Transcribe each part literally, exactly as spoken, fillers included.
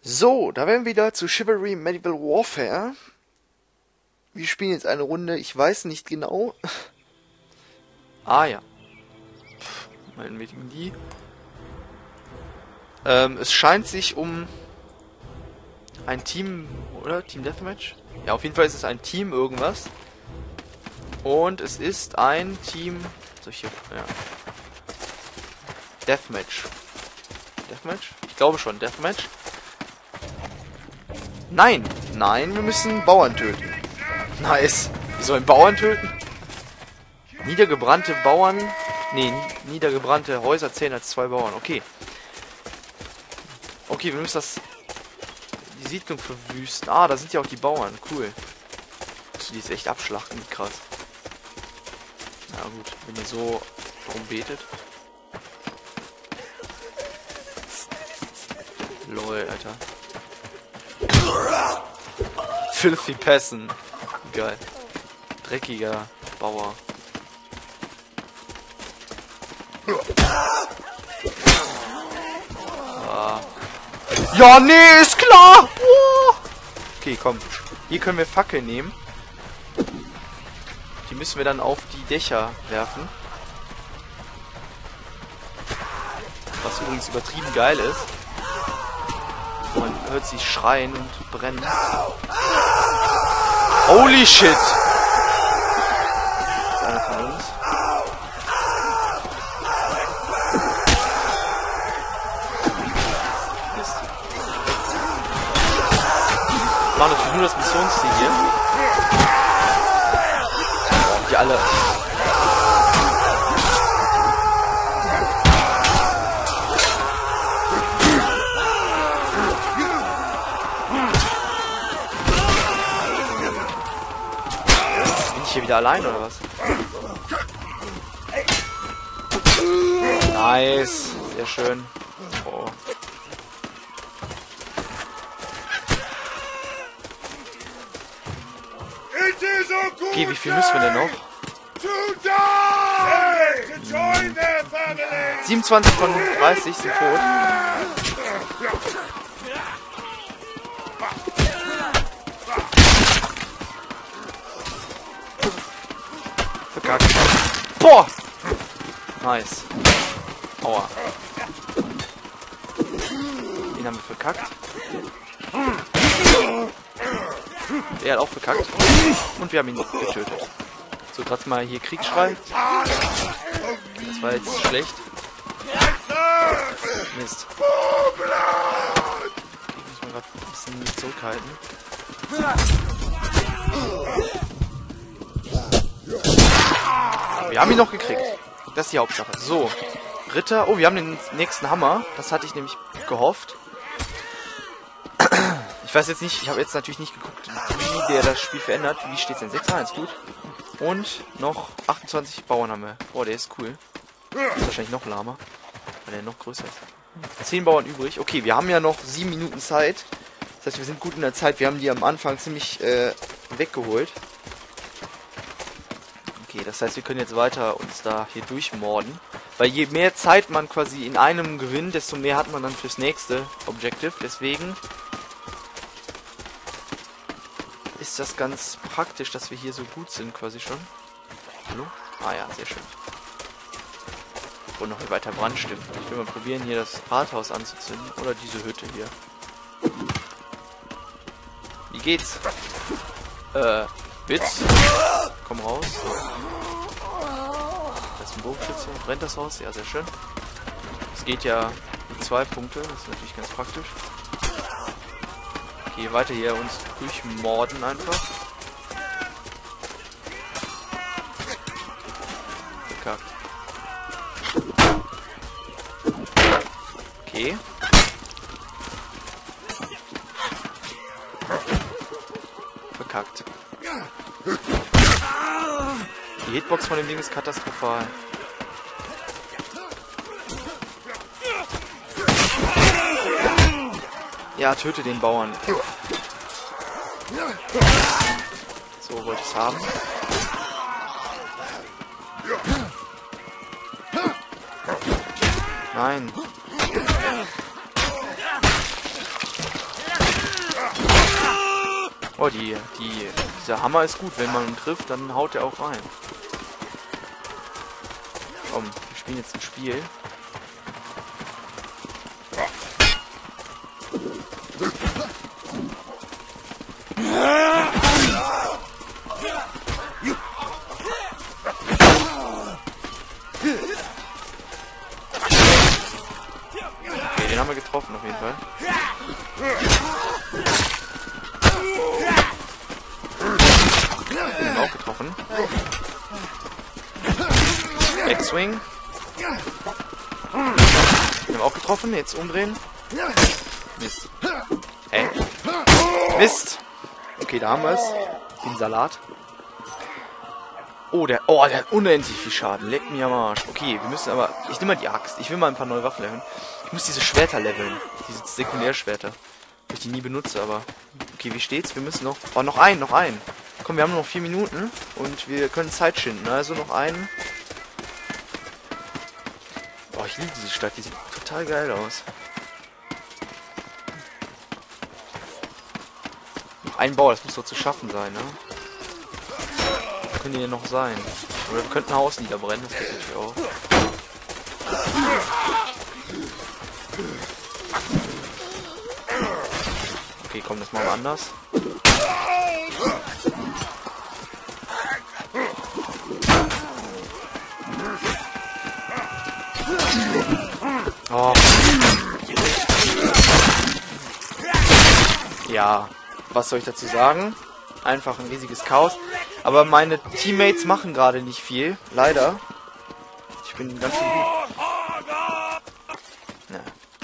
So, da wären wir wieder zu Chivalry Medieval Warfare. Wir spielen jetzt eine Runde, ich weiß nicht genau. Ah ja. Pff, meinetwegen die. Ähm, es scheint sich um ein Team, oder? Team Deathmatch? Ja, auf jeden Fall ist es ein Team irgendwas. Und es ist ein Team... Solche, ja. Deathmatch. Deathmatch? Ich glaube schon, Deathmatch. Nein! Nein, wir müssen Bauern töten. Nice. Wir sollen Bauern töten? Niedergebrannte Bauern... Nee, niedergebrannte Häuser zählen als zwei Bauern. Okay. Okay, wir müssen das... Die Siedlung verwüsten. Ah, da sind ja auch die Bauern. Cool. Musst du die jetzt echt abschlachten? Krass. Na gut, wenn ihr so drum betet. Lol, Alter. Filthy Peasant. Geil. Dreckiger Bauer. Ah. Ja, nee, ist klar! Oh. Okay, komm. Hier können wir Fackeln nehmen. Die müssen wir dann auf die Dächer werfen. Was übrigens übertrieben geil ist. Man hört sie schreien und brennen. Holy shit! Das ist einer von uns. Mist. Wir machen natürlich nur das Missionsziel hier. Die alle... Hier wieder allein oder was? Nice, sehr schön. Oh. Okay, wie viel müssen wir denn noch? Hm. siebenundzwanzig von dreißig sind tot. Verkackt. Boah! Nice. Aua. Den haben wir verkackt. Er hat auch verkackt. Und wir haben ihn getötet. So, gerade mal hier Kriegsschrei. Das war jetzt schlecht. Mist. Okay, muss man gerade ein bisschen zurückhalten. Wir haben ihn noch gekriegt. Das ist die Hauptsache. So. Ritter. Oh, wir haben den nächsten Hammer. Das hatte ich nämlich gehofft. Ich weiß jetzt nicht, ich habe jetzt natürlich nicht geguckt, wie der das Spiel verändert. Wie steht es denn? sechs eins, gut. Und noch achtundzwanzig Bauern haben wir. Boah, der ist cool. Ist wahrscheinlich noch lahmer, weil der noch größer ist. zehn Bauern übrig. Okay, wir haben ja noch sieben Minuten Zeit. Das heißt, wir sind gut in der Zeit. Wir haben die am Anfang ziemlich äh, weggeholt. Okay, das heißt, wir können jetzt weiter uns da hier durchmorden. Weil je mehr Zeit man quasi in einem gewinnt, desto mehr hat man dann fürs nächste Objective. Deswegen ist das ganz praktisch, dass wir hier so gut sind quasi schon. Hallo? Ah ja, sehr schön. Und noch hier weiter Brand stiften. Ich will mal probieren, hier das Rathaus anzuzünden. Oder diese Hütte hier. Wie geht's? Äh, Witz. Komm raus. Das ist ein Bogenschütze. Brennt das Haus? Ja, sehr schön. Es geht ja mit zwei Punkte. Das ist natürlich ganz praktisch. Okay, weiter hier uns durchmorden einfach. Verkackt. Okay. Verkackt. Die Hitbox von dem Ding ist katastrophal. Ja, töte den Bauern. So wollte ich es haben. Nein. Oh, die, die, dieser Hammer ist gut. Wenn man ihn trifft, dann haut er auch rein. Komm, wir spielen jetzt ein Spiel. Okay, den haben wir getroffen auf jeden Fall. Den haben wir auch getroffen. Backswing. Den haben wir auch getroffen. Jetzt umdrehen. Mist. Hä? Mist! Okay, da haben wir es. Den Salat. Oh, der, oh, der hat unendlich viel Schaden. Leck mir am Arsch. Okay, wir müssen aber... Ich nehme mal die Axt. Ich will mal ein paar neue Waffen leveln. Ich muss diese Schwerter leveln. Diese Sekundärschwerter. Weil ich die nie benutze, aber... Okay, wie steht's? Wir müssen noch... Oh, noch einen, noch einen. Komm, wir haben noch vier Minuten. Und wir können Zeit schinden. Also noch einen. Oh, ich liebe diese Stadt. Die sieht total geil aus. Noch ein Bau, das muss doch zu schaffen sein, ne? Was können die denn noch sein? Oder wir könnten ein Haus niederbrennen, das geht natürlich auch. Okay, komm, das machen wir anders. Oh. Ja, was soll ich dazu sagen? Einfach ein riesiges Chaos. Aber meine Teammates machen gerade nicht viel. Leider. Ich bin ganz schön gut. Ja.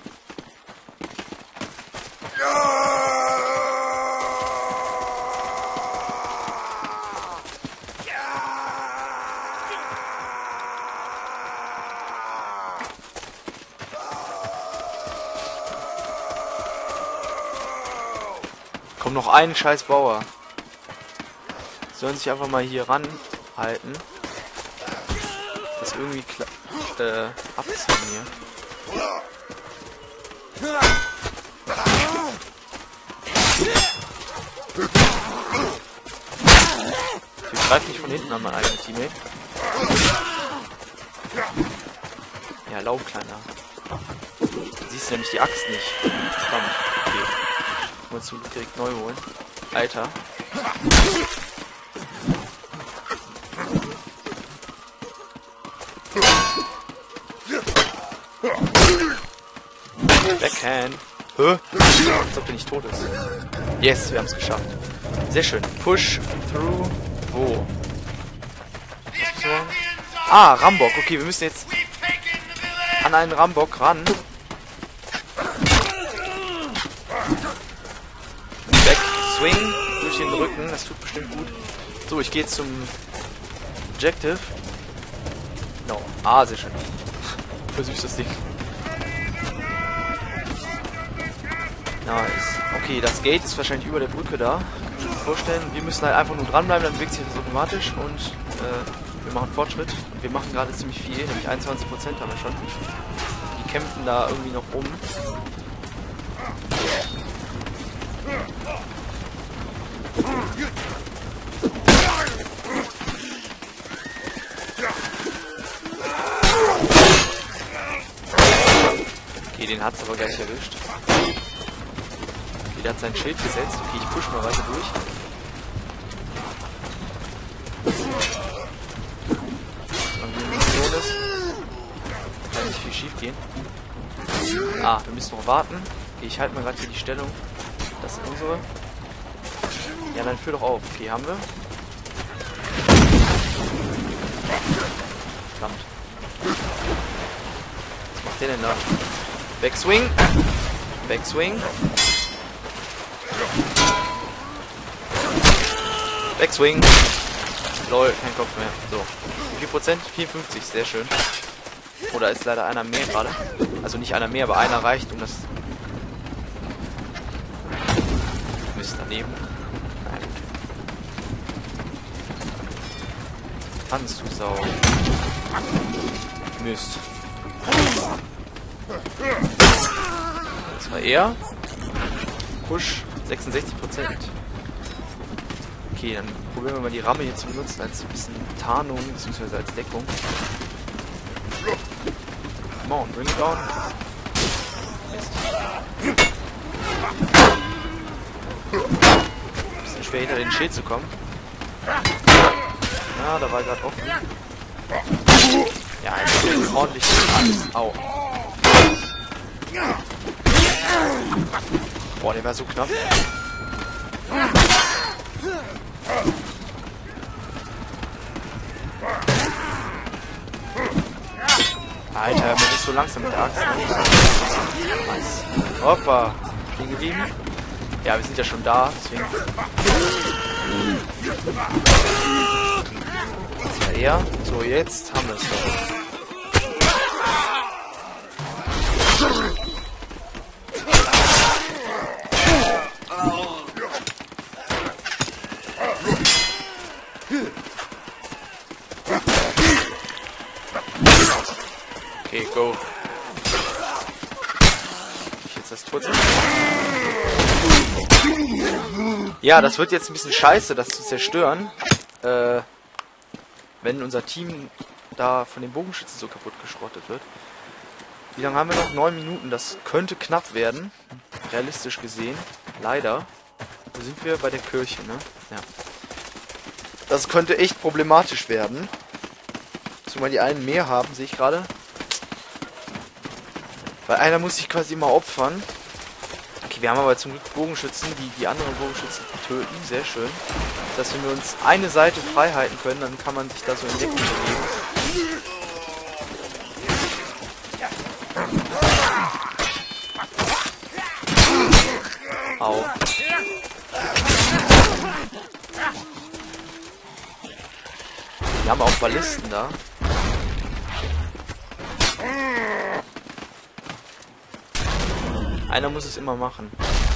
Komm, noch einen scheiß Bauer. Sollen sich einfach mal hier ranhalten. Das irgendwie äh, abziehen hier. Ich greife nicht von hinten an mein eigenes Teammate. Ja, lauf, Kleiner. Du siehst nämlich die Axt nicht. Verdammt. Okay. Musst du direkt neu holen. Alter. Backhand. Hä? Als ob der nicht tot ist. Yes, wir haben es geschafft. Sehr schön. Push through. Wo? So. Ah, Rambock. Okay, wir müssen jetzt an einen Rambock ran. Back Swing durch den Rücken. Das tut bestimmt gut. So, ich gehe zum Objective. No. Ah, sehr schön. Versüßt das Ding. Nice. Okay, das Gate ist wahrscheinlich über der Brücke da. Kann ich mir vorstellen. Wir müssen halt einfach nur dranbleiben, dann bewegt sich das automatisch und äh, wir machen Fortschritt. Und wir machen gerade ziemlich viel, nämlich einundzwanzig Prozent haben wir schon. Die kämpfen da irgendwie noch rum. Okay, den hat's aber gleich erwischt. Der hat sein Schild gesetzt. Okay, ich push mal weiter durch. Und die Mission ist, kann nicht viel schief gehen. Ah, wir müssen noch warten. Okay, ich halte mal gerade hier die Stellung. Das sind unsere. Ja, dann führ doch auf. Okay, haben wir. Verdammt. Was macht der denn da? Backswing. Backswing. Backswing. Lol, kein Kopf mehr. So. Wie viel Prozent? vierundfünfzig, sehr schön. Oder ist leider einer mehr gerade. Also nicht einer mehr, aber einer reicht, um das... Mist, daneben. Nein, gut. Kannst du Sau. Mist. Das war er. Push sechsundsechzig Prozent. Okay, dann probieren wir mal die Ramme hier zu benutzen als ein bisschen Tarnung bzw. als Deckung. Come on, bring it on. Mist. Bisschen schwer hinter den Schild zu kommen. Ja, da war gerade offen. Ja, jetzt ordentlich alles. Au. Boah, der war so knapp. Alter, man ist so langsam mit der Axt. Nice. Hoppa. Stehen geblieben. Ja, wir sind ja schon da, deswegen. Das war er. So, jetzt haben wir es doch. Okay, go. Ich jetzt das Tor. Ja, das wird jetzt ein bisschen scheiße, das zu zerstören. Äh, wenn unser Team da von den Bogenschützen so kaputt geschrottet wird. Wie lange haben wir noch? Neun Minuten. Das könnte knapp werden. Realistisch gesehen. Leider. Wo sind wir? Bei der Kirche, ne? Ja. Das könnte echt problematisch werden. Zumal die einen mehr haben, sehe ich gerade. Weil einer muss sich quasi immer opfern. Okay, wir haben aber zum Glück Bogenschützen, die die anderen Bogenschützen töten. Sehr schön. Das heißt, wenn wir uns eine Seite frei halten können, dann kann man sich da so in Deckung bewegen. Au. Wir haben auch Ballisten da. Einer muss es immer machen.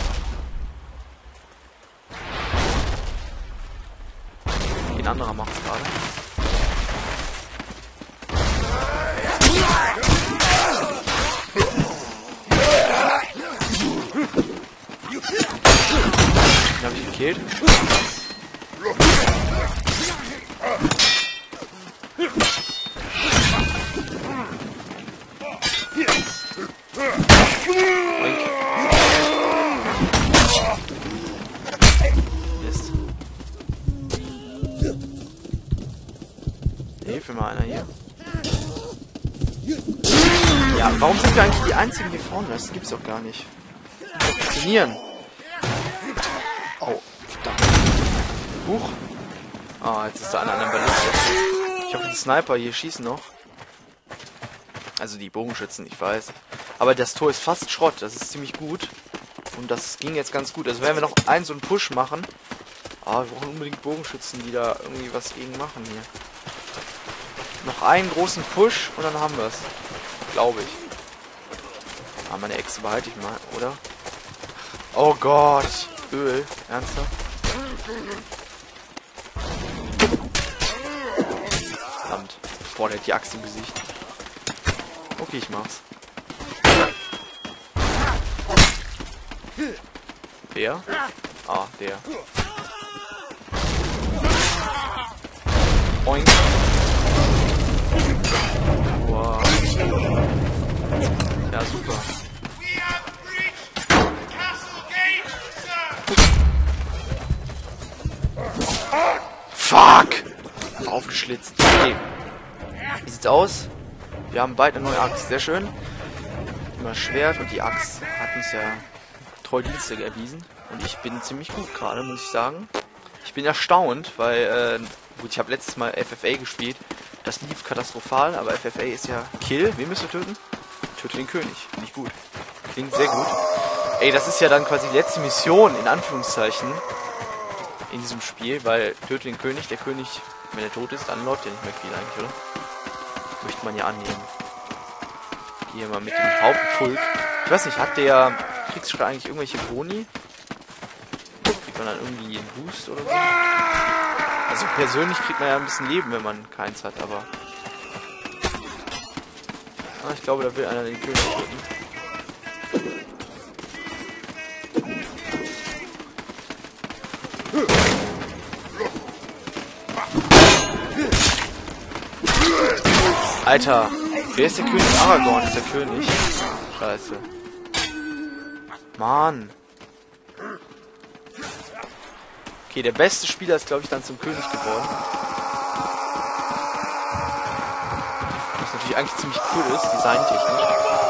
Ein anderer macht es gerade. Den habe ich gekillt. Mist. Hilfe mal einer hier. Ja, warum sind wir eigentlich die einzigen hier vorne? Das gibt's doch gar nicht. Funktionieren. Au. Huch. Ah, jetzt ist da einer an der Balliste. Ich hoffe, die Sniper hier schießen noch. Also die Bogenschützen, ich weiß. Aber das Tor ist fast Schrott. Das ist ziemlich gut. Und das ging jetzt ganz gut. Also wenn wir noch einen so einen Push machen. Ah, wir brauchen unbedingt Bogenschützen, die da irgendwie was gegen machen hier. Noch einen großen Push und dann haben wir es. Glaube ich. Ah, meine Echse behalte ich mal, oder? Oh Gott. Öl. Ernsthaft? Verdammt. Boah, der hat die Axt im Gesicht. Okay, ich mach's. Wer? Ah, der. Oink. Wow. Ja, super. Fuck! Aufgeschlitzt. Okay. Wie sieht's aus? Wir haben beide eine neue Axt. Sehr schön. Immer Schwert und die Axt hat uns ja treue Dienste erwiesen. Und ich bin ziemlich gut gerade, muss ich sagen. Ich bin erstaunt, weil, äh, gut, ich habe letztes Mal F F A gespielt. Das lief katastrophal, aber F F A ist ja Kill. Wen müsst ihr töten? Töte den König. Finde ich gut. Klingt sehr gut. Ey, das ist ja dann quasi die letzte Mission, in Anführungszeichen, in diesem Spiel, weil töte den König, der König, wenn er tot ist, dann läuft ja nicht mehr viel eigentlich, oder? Möchte man ja annehmen. Hier mal mit dem Hauptpulk. Ich weiß nicht, hat der Kriegsschrei eigentlich irgendwelche Boni? Kriegt man dann irgendwie einen Boost oder so? Also persönlich kriegt man ja ein bisschen Leben, wenn man keins hat, aber... Ah, ich glaube, da will einer den König töten. Alter, wer ist der König? Aragorn ist der König. Scheiße. Mann. Okay, der beste Spieler ist, glaube ich, dann zum König geworden. Was natürlich eigentlich ziemlich cool ist, designtechnisch.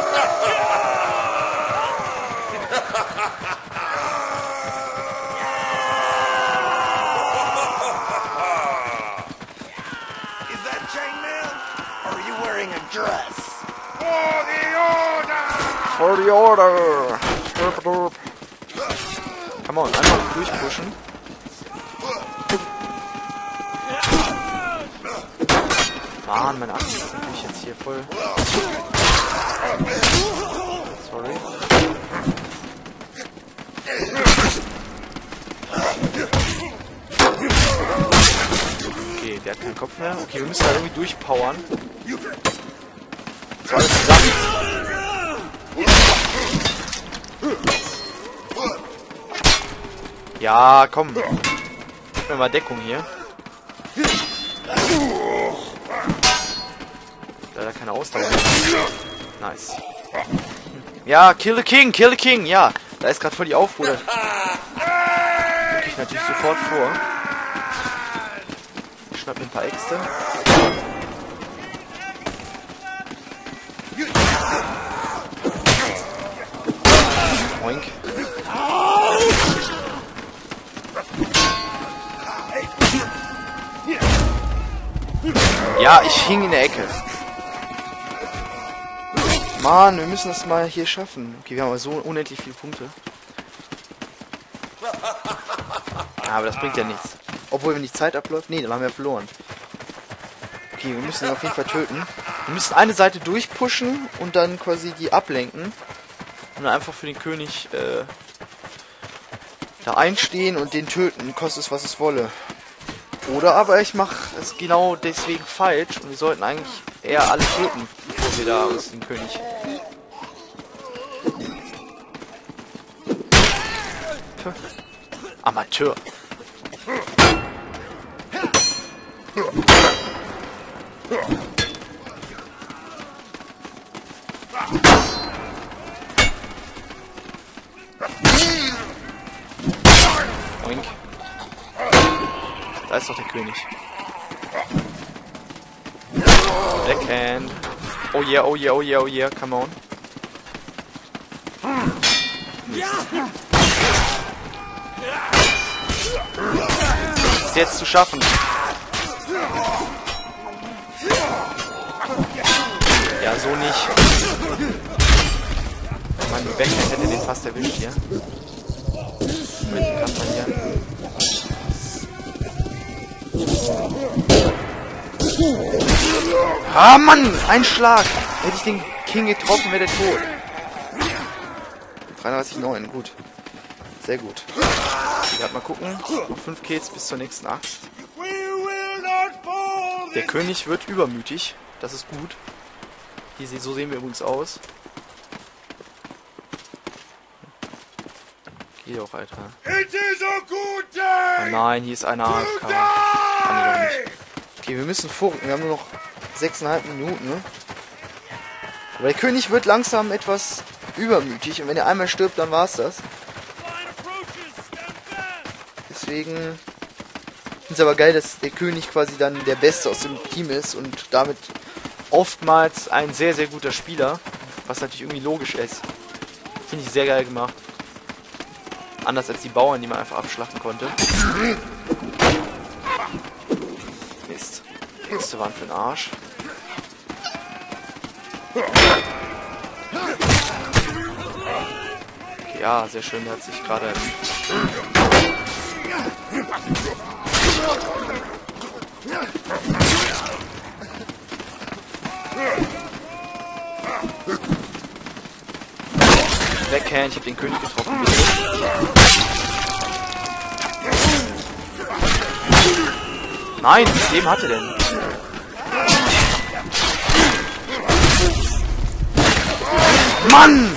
For the order! Come on, einfach durchpushen. Mann, meine Axt ist natürlich jetzt hier voll. Sorry. Okay, der hat keinen Kopf mehr. Okay, wir müssen da irgendwie durchpowern. Das war alles zusammen. Ja, komm. Gib mir mal Deckung hier. Leider keine Ausdauer. Nice. Ja, kill the king, kill the king. Ja, da ist gerade voll die Aufruhr. Drück ich natürlich sofort vor. Ich schnapp mir ein paar Äxte. Oink. Ja, ich hing in der Ecke. Mann, wir müssen das mal hier schaffen. Okay, wir haben aber so unendlich viele Punkte. Aber das bringt ja nichts. Obwohl, wenn die Zeit abläuft... Nee, dann haben wir verloren. Okay, wir müssen ihn auf jeden Fall töten. Wir müssen eine Seite durchpushen und dann quasi die ablenken. Und dann einfach für den König äh, da einstehen und den töten, kostet es was es wolle. Oder aber ich mache es genau deswegen falsch und wir sollten eigentlich eher alle töten, bevor wir da uns den König... Tö. Amateur. Oink. Da ist doch der König. Backhand. Oh yeah, oh yeah, oh yeah, oh yeah, come on. Ist jetzt zu schaffen. Ja, so nicht. Mann, die Backhand hätte den fast erwischt hier. Mit dem Kampf hier. Ah, Mann! Ein Schlag! Hätte ich den King getroffen, wäre der tot. dreiunddreißig neun, gut. Sehr gut. Gerade mal gucken. Noch fünf Kills bis zur nächsten Axt. Der König wird übermütig. Das ist gut. Hier, so sehen wir übrigens aus. Geh doch, Alter. Oh nein, hier ist einer A F K. Kann ich doch nicht. Okay, wir müssen vorrücken. Wir haben nur noch sechseinhalb Minuten, ne? Aber der König wird langsam etwas übermütig. Und wenn er einmal stirbt, dann war's das. Deswegen finde es aber geil, dass der König quasi dann der Beste aus dem Team ist und damit oftmals ein sehr, sehr guter Spieler. Was natürlich irgendwie logisch ist. Finde ich sehr geil gemacht. Anders als die Bauern, die man einfach abschlachten konnte. Mist. Die Äxte waren für den Arsch. Okay, ja, sehr schön. Der hat sich gerade... Backhand, ich hab den König getroffen. Nein, wie Leben hatte denn? Mann!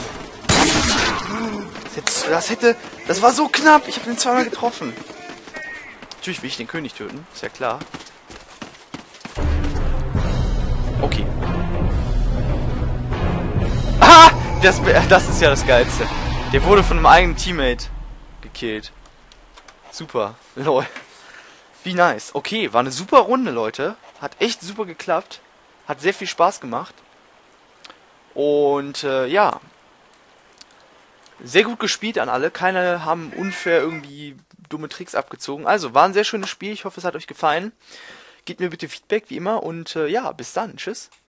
Das, das hätte... Das war so knapp. Ich habe den zweimal getroffen. Natürlich will ich den König töten. Ist ja klar. Okay. das, das ist ja das Geilste. Der wurde von einem eigenen Teammate gekillt. Super. Lol. Wie nice. Okay, war eine super Runde, Leute. Hat echt super geklappt. Hat sehr viel Spaß gemacht. Und äh, ja. Sehr gut gespielt an alle. Keine haben unfair irgendwie dumme Tricks abgezogen. Also, war ein sehr schönes Spiel. Ich hoffe, es hat euch gefallen. Gebt mir bitte Feedback, wie immer. Und äh, ja, bis dann. Tschüss.